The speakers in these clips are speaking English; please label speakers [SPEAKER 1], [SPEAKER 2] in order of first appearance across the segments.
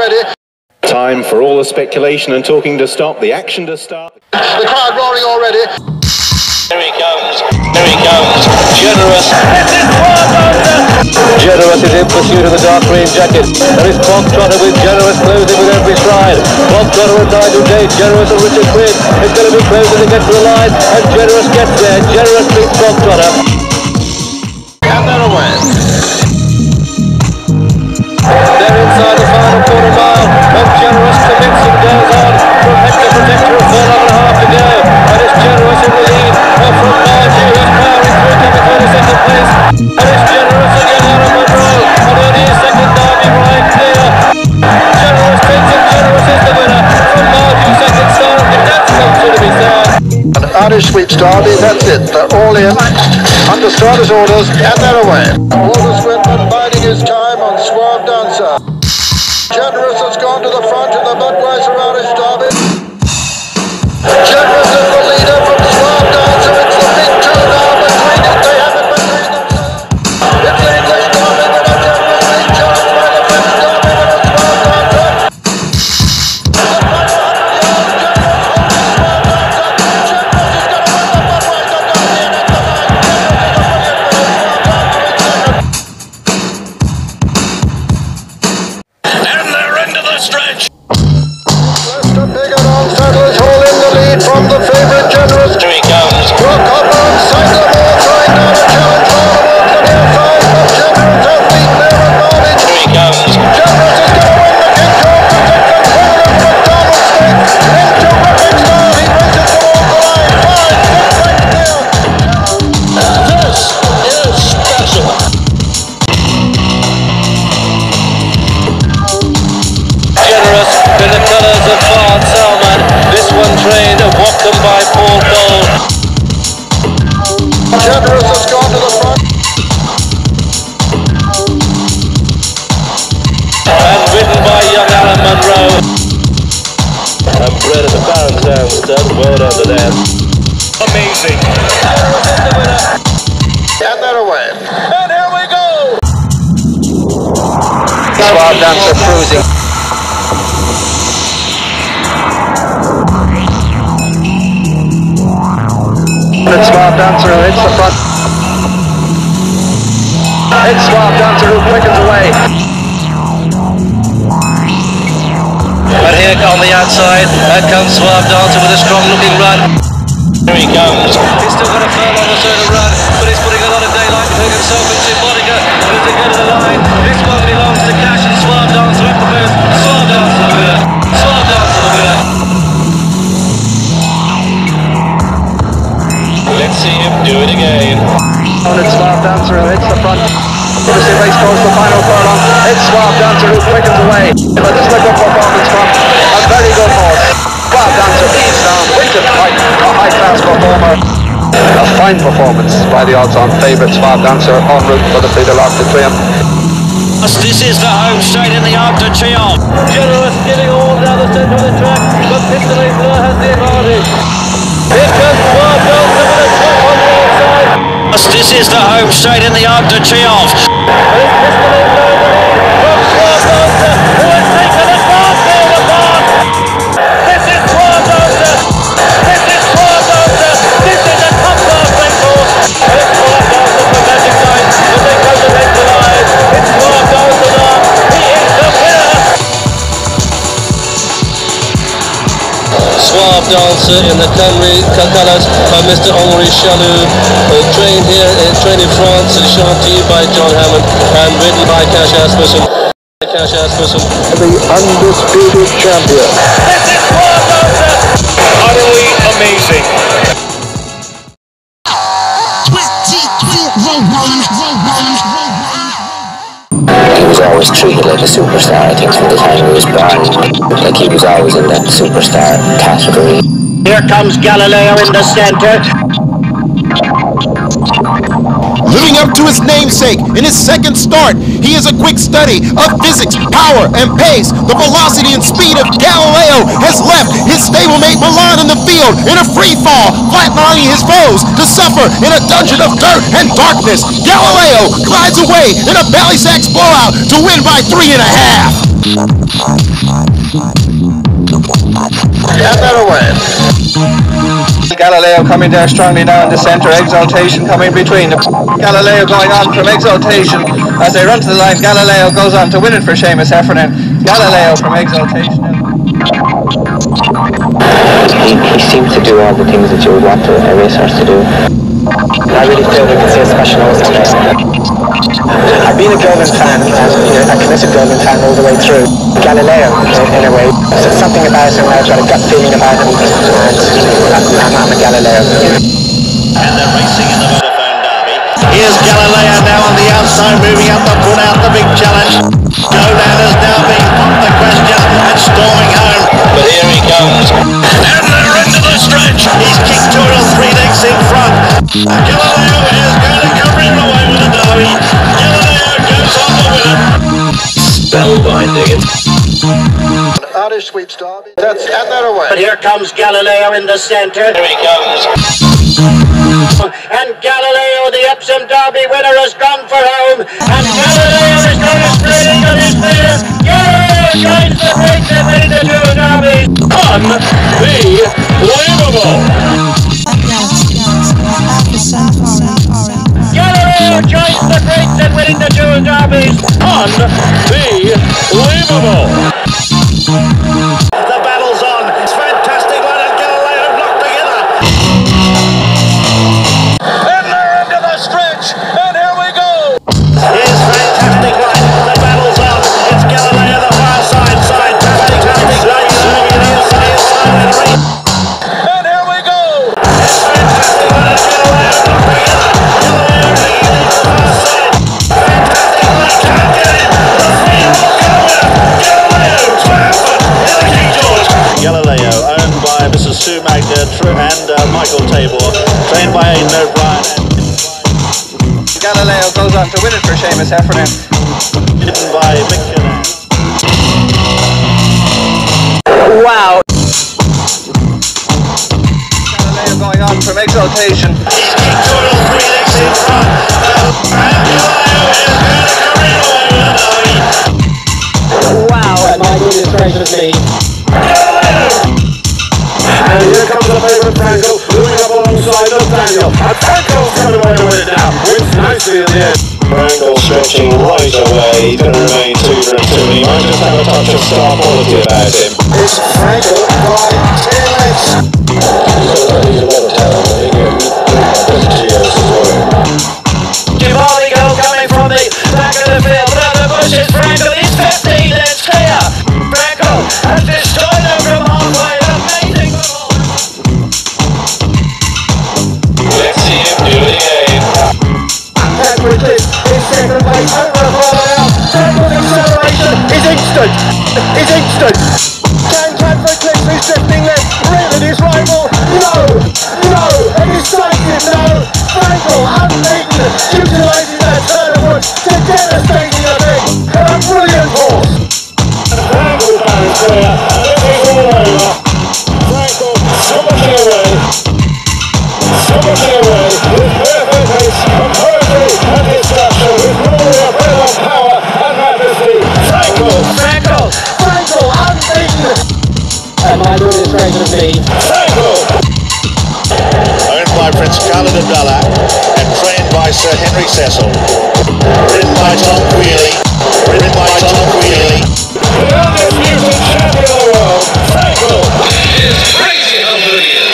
[SPEAKER 1] already.
[SPEAKER 2] Time for all the speculation and talking to stop, the action to start.
[SPEAKER 1] The crowd roaring already.
[SPEAKER 3] Here he comes, Generous.
[SPEAKER 4] Generous is in pursuit of the dark green jacket. There is Globetrotter with Generous closing with every stride. Globetrotter and Nigel Day, Generous and Richard Quinn. It's going to be closing to get to the line, and Generous gets there. Generous beats Globetrotter.
[SPEAKER 1] And they're away.
[SPEAKER 4] They're inside the final quarter mile, and Generous commits and goes on from Hector Protector a furlong and a half to go. And it's Generous in the lead from Margie, who's powering through, coming through to second place. And it's Generous again out of Monroe, and only a second Derby right clear. Generous takes it, Generous is the winner from Margie, second start, and that's not to be sad.
[SPEAKER 1] An Irish Sweeps Derby, that's it. They're all in, under starters' orders, and they're away. Walter Swinton biding his time on Suave Dancer. Generous has gone to the front in the Budweiser Irish Derby. Generous is the leader from Suave Dancer. It's the big two now between it. They have it between themselves. It's the English Derby winner, Generous, being challenged by the French Derby winner, Suave Dancer.
[SPEAKER 3] Stretch.
[SPEAKER 1] Lester Biggin on Saddler's Hall in the lead from the favourite Generous.
[SPEAKER 3] Here he comes.
[SPEAKER 1] Brook Hopper and Cyclamore trying down a challenge towards the near side, but Generous has beaten their advantage.
[SPEAKER 3] Here he comes.
[SPEAKER 1] Generous is going to win the King George II Corner McDonald Stakes into Ripping Star. He races towards the line. 5, 6 right clear.
[SPEAKER 3] This is special.
[SPEAKER 4] Generous in the colours of Bart Salman. This one trained and walked them by Paul Cole.
[SPEAKER 1] Generous has gone to the front.
[SPEAKER 4] And ridden by young Alan Monroe. And bred at the Barons Down stud. Well done to them.
[SPEAKER 3] Amazing.
[SPEAKER 4] Generous is the winner.
[SPEAKER 1] And they're away.
[SPEAKER 4] And here we go.
[SPEAKER 1] Suave Dancer cruising. It's Suave Dancer who hits the front. It's Suave Dancer who quickens away.
[SPEAKER 4] And here on the outside, comes Suave Dancer with a strong looking run.
[SPEAKER 3] Here he comes.
[SPEAKER 4] He's still got a furlong or so to run, but he's putting a lot of daylight between himself and Symbolica. And as they go to the line, this one belongs to Cash and Suave Dancer up the first. Suave Dancer the winner. Suave Dancer the winner.
[SPEAKER 3] Let's see him do it again.
[SPEAKER 1] And it's Suave Dancer who hits the front. Obviously race towards the final furlong. It's Suave Dancer who quickens away. But this is a good performance from a very good horse. Suave Dancer eats down, wins it like a high-class performer. A fine performance by the odds-on favourite Suave Dancer en route for the Prix de l'Arc de Triomphe.
[SPEAKER 3] This is the home straight in the Arc de Triomphe.
[SPEAKER 4] Generous giving all down the centre of the track, but Pistolate Bleu has the advantage. Here comes Suave Dancer with a top on the outside.
[SPEAKER 3] This is the home straight in the Arc de Triomphe.
[SPEAKER 4] And it's Pistolate Bleu in the lead from Suave Dancer, who has taken advantage of the pass. This is Suave Dancer. This is Suave Dancer. This is a top-class record. And it's Suave Dancer for Magic Night as they come to head to line. It's Suave Dancer now. He is the winner. Suave Dancer in the Canry colours by Mr. Henri Chaloux, trained here in France in Chantilly by John Hammond and ridden by Cash Asmussen. Cash Asmussen.
[SPEAKER 1] The undisputed champion.
[SPEAKER 4] This is Suave Dancer.
[SPEAKER 3] Utterly amazing.
[SPEAKER 5] He was always treated like a superstar, I think, from the time he was born. Like he was always in that superstar category.
[SPEAKER 3] Here comes Galileo in the center.
[SPEAKER 6] Living up to his namesake in his second start, he is a quick study of physics, power, and pace. The velocity and speed of Galileo has left his stablemate Milan in the field in a free fall, flatlining his foes to suffer in a dungeon of dirt and darkness. Galileo glides away in a Ballysax blowout to win by 3.5.
[SPEAKER 1] And they're away. Galileo coming there strongly now in the centre. Exaltation coming between them. Galileo going on from Exaltation as they run to the line. Galileo goes on to win it for Seamus Heffernan. Galileo from Exaltation.
[SPEAKER 5] He seemed to do all the things that you would want a racehorse to do. I really feel we can see a special nose on this. I've been a Goldwyn fan, and a committed Goldwyn fan all the way through. Galileo, in a way. There's something about him, I've got a gut feeling about him, and I'm a Galileo.
[SPEAKER 3] And they're racing in the Vodafone Derby. Here's Galileo now on the outside, moving up to put out the big challenge. Golan has now been popped the question and storming home. But here he comes. And they're into the stretch. He's kicked 2 or 3 lengths in front. Galileo is going to career away with the Derby. Galileo goes on the winner. Spellbinding.
[SPEAKER 1] Irish Sweeps Derby. That's and they're away.
[SPEAKER 3] But here comes Galileo in the centre. Here he comes. And Galileo, the Epsom Derby winner, has gone for home. And Galileo is going to straight into his leader. Galileo joins the race and winning the 2 derbies. Unbelievable. Galileo joins the race and winning the 2 derbies. Unbelievable. The battle's on. It's fantastic line and Galileo blocked together.
[SPEAKER 1] And they're into the stretch. And here we go.
[SPEAKER 3] Here's fantastic line. The battle's on. It's Galileo the far side. Fantastic line.
[SPEAKER 1] And here we go.
[SPEAKER 3] It's fantastic line and Galileo blocked together. Galileo leading the far side. Fantastic line. Can't get it. The field will go out. Galileo triumphant in the King George. Galileo, owned by Mrs. Sue Magda and Michael Tabor, trained by Aidan O'Brien.
[SPEAKER 1] Galileo goes on to win it for Seamus Heffernan.
[SPEAKER 3] Hidden by Mick Killen.
[SPEAKER 1] Wow. Galileo going on from Exaltation.
[SPEAKER 3] He's kicked 2 or 3 lengths in front. And Galileo is going to career away with the Derby.
[SPEAKER 1] Wow.
[SPEAKER 4] My goodness gracious me.
[SPEAKER 7] And here comes the favourite Frankel, moving up alongside Nathaniel. And Frankel's coming away to win it now. Wins nicely in the end.
[SPEAKER 2] Frankel stretching right away. He's going to remain 2 for 2. He might just have a touch of star quality about him.
[SPEAKER 7] It's Frankel by 10 lengths.
[SPEAKER 2] He's a lot of talent. I think
[SPEAKER 3] Givaldigo coming from the back of the field. But the bushes, Frankel is 15 lengths clear. Frankel has destroyed them from halfway. Amazing.
[SPEAKER 2] Let's see him do it again.
[SPEAKER 7] Edward Cliff is second place over a mile now. Frankel's acceleration is instant. Can Cadford Cliff is drifting left, really his rival? No, a decisive no. Frankel unbeaten, utilising that turn of wood to devastating a big. A brilliant horse.
[SPEAKER 2] Frankel is clear. This is all over. Frankel summoning away. With perfect pace and poetry and destruction, with glory of will, power and majesty. Frankel
[SPEAKER 4] unbeaten. And my goodness gracious me.
[SPEAKER 3] Owned by Prince Khalid Abdullah and trained by Sir Henry Cecil. Ridden by Tom Queally.
[SPEAKER 7] the undisputed champion of the world. Frankel is crazy over the years.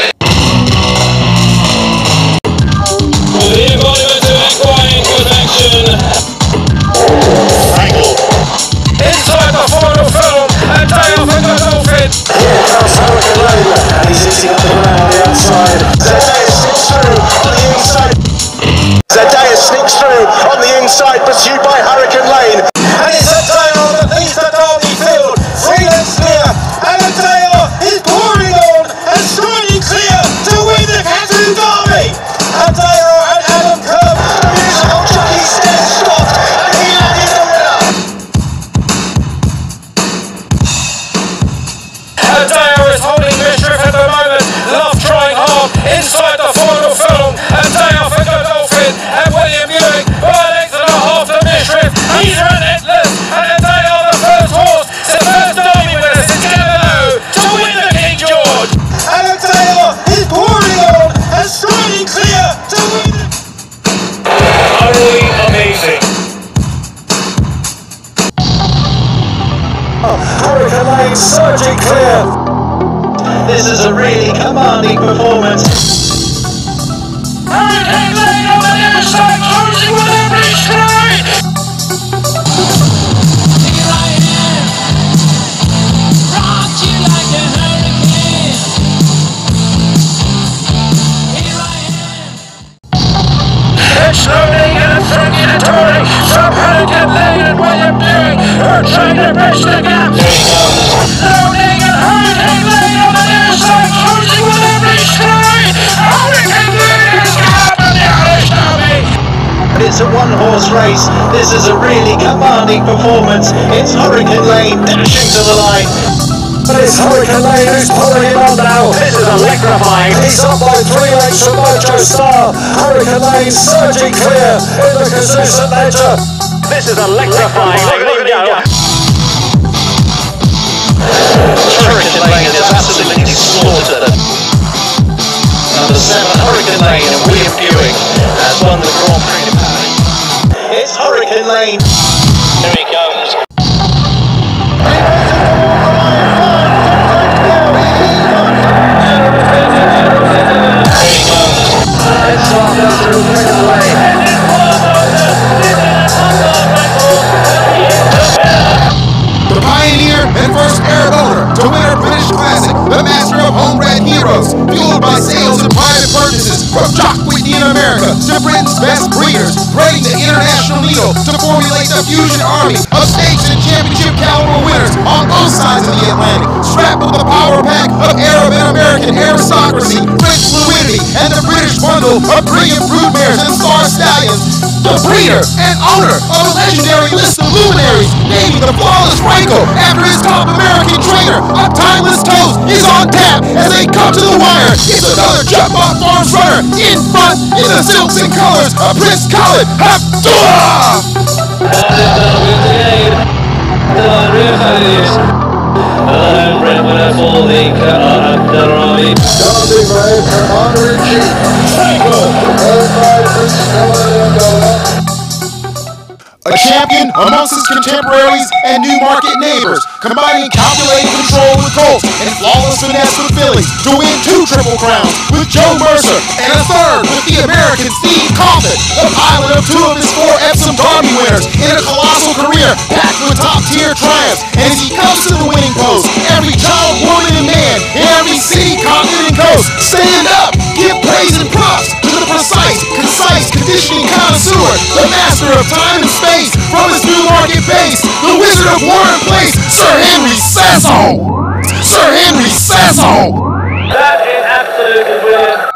[SPEAKER 7] The embodiment of equine perfection.
[SPEAKER 3] Frankel.
[SPEAKER 7] Inside the final film, and Dale from the Dolphin.
[SPEAKER 8] Here comes Hurricane Lane, and he's hitting up the ground on the outside. Zendaya sneaks through on the inside. Pursued by Hurricane Lane. And it's Zendaya on the lead of Derby Field. 3 lengths clear, and Zendaya is pouring on and striding clear to win the Canterbury Derby. Zendaya and Adam Kerr, the musical jockey Steph Scott, and he landed the winner.
[SPEAKER 7] Zendaya is holding mischief at the moment. Love trying hard inside the final film. Zendaya for the Dolphin and William Ewing by a length and a half to mischief. He's relentless, and Zendaya the first horse.
[SPEAKER 8] Hurricane Lane surging clear.
[SPEAKER 3] This is a really commanding performance.
[SPEAKER 2] Hurricane Lane on the outside, closing with every stride. Here I am, rocked you like a hurricane. Here I am. It's loading and it's taking a touring. So Hurricane Lane and William Buick are trying their best to get. Loading and Hurricane Lane on the outside, closing with every stride. Hurricane Lane is up on the Irish Derby.
[SPEAKER 3] It's a one-horse race. This is a really commanding performance. It's Hurricane Lane dashing to the line.
[SPEAKER 8] But it's Hurricane Lane who's pulling him on now.
[SPEAKER 3] This is electrifying.
[SPEAKER 8] He's up by 3 lengths from Mojo Star. Hurricane Lane surging clear in the Cazoo St Ledger.
[SPEAKER 3] This is electrifying. Look at him go. Hurricane Lane is absolutely slaughtered. Number 7, Hurricane Lane, and William Buick has won the Grand Prix de Paris. It's Hurricane Lane. Here he comes.
[SPEAKER 1] It's swapped down through Hurricane Lane.
[SPEAKER 6] The pioneer and first Arab owner to win a British Classic, the master of home-bred heroes, fueled by sales and private purchases from Jock Whitney in America to Britain's best breeders, threading the international needle to formulate the fusion army of stakes and championship caliber winners on both sides of the Atlantic, strapped with the power pack of Arab and American aristocracy, French fluidity, and the British bundle of brilliant broodmares and star stallions. The breeder and owner of a legendary list of luminaries, naming the flawless Franco after his top American trainer, a timeless toast, is on tap as they come to the wire. It's another Jump Off Farms runner in front in the silks and colors of Prince Khalid Abdullah.
[SPEAKER 2] Starting by Commander-in-Chief Franco, led by Prince Khalid Abdullah.
[SPEAKER 6] A champion amongst his contemporaries and new market neighbors, combining calculated control with Colts and flawless finesse with Phillies to win 2 Triple Crowns with Joe Mercer and a 3rd with the American Steve Coffin, the pilot of 2 of his 4 Epsom Derby winners in a colossal career packed with top-tier triumphs. And as he comes to the winning post, every child, woman, and man in every city, continent, and coast, stand up, give praise and props to the precise, concise conditioning connoisseur, the master of time and space. From his new market base, the Wizard of War in place, Sir Henry Sasso! Sir Henry Sasso!
[SPEAKER 4] That is absolutely brilliant.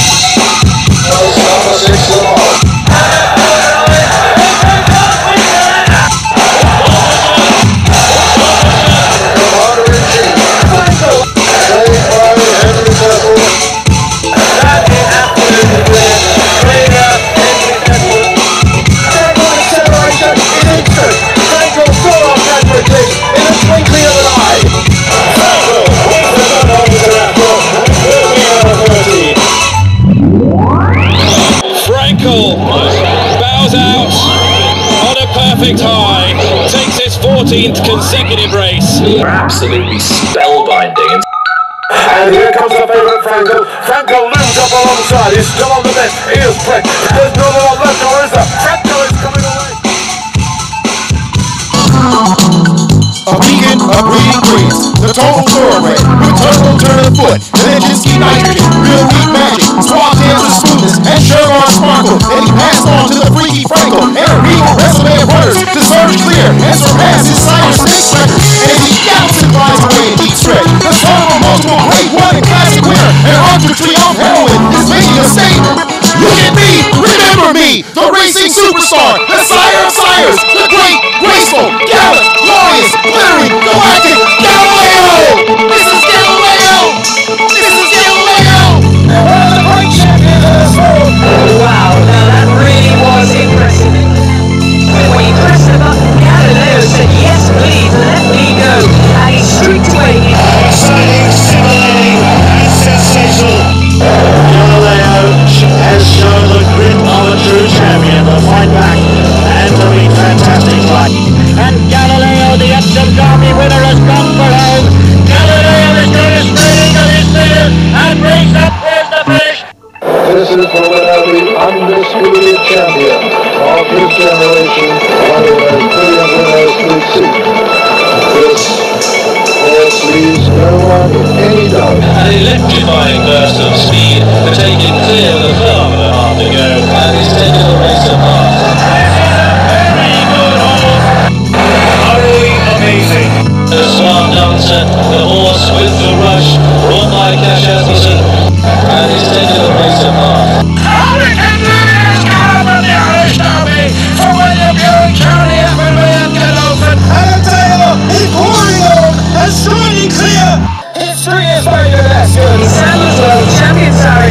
[SPEAKER 2] Number 6 Lamar. Commander-in-Chief Franco, played by Henry Sasso.
[SPEAKER 4] That is absolutely brilliant.
[SPEAKER 8] Franco full on Patrick Lee in a twinkling of an eye.
[SPEAKER 2] Franco wins the run on the Raptor and will be out of 13.
[SPEAKER 4] Franco bows out on a perfect high, takes his 14th consecutive race.
[SPEAKER 9] They're absolutely spellbinding.
[SPEAKER 2] And here comes the favourite Franco. Franco looms up alongside. He's still on the best. He is quick. There's no one left, or is there? Franco is coming away.
[SPEAKER 6] A beacon of breeding breeds, the total thoroughbred, with turbo turning foot, Levinsky nitrogen, real weak magic, swab dancer smoothness, and Shergar sparkle. Then he passed on to the freaky Franco, and a regal resume of runners to surge clear and surpass his Sire 6 record. And as he scouts and flies away in deep stretch, the son of a multiple grade 1 and classic winner, and Arthur Triumph heroine is making a statement. Look at me, remember me, the racing superstar, the sire of sires, the great, graceful, gallant, glorious, glittering, galactic Galileo! This is Galileo! This is Galileo!
[SPEAKER 8] The great champion of the world.
[SPEAKER 10] Wow, now that really was impressive. When he pressed the button, Galileo said, yes, please.
[SPEAKER 7] any doubt.
[SPEAKER 2] An electrifying burst of speed to take him clear with a kilometre and a half to go, and he's taken the race apart. This is a very good horse. Utterly amazing. The Swan Dancer, the horse with the rush, run by Cash Atherton, and he's taken the race apart. Hurricane Lee's got up in the Irish Derby for William Buick, Charlie Appleby and Godolphin.
[SPEAKER 8] Alan Taylor is pouring on and striding clear.
[SPEAKER 7] History is made of lessons.
[SPEAKER 10] Sam as well, champion Sarri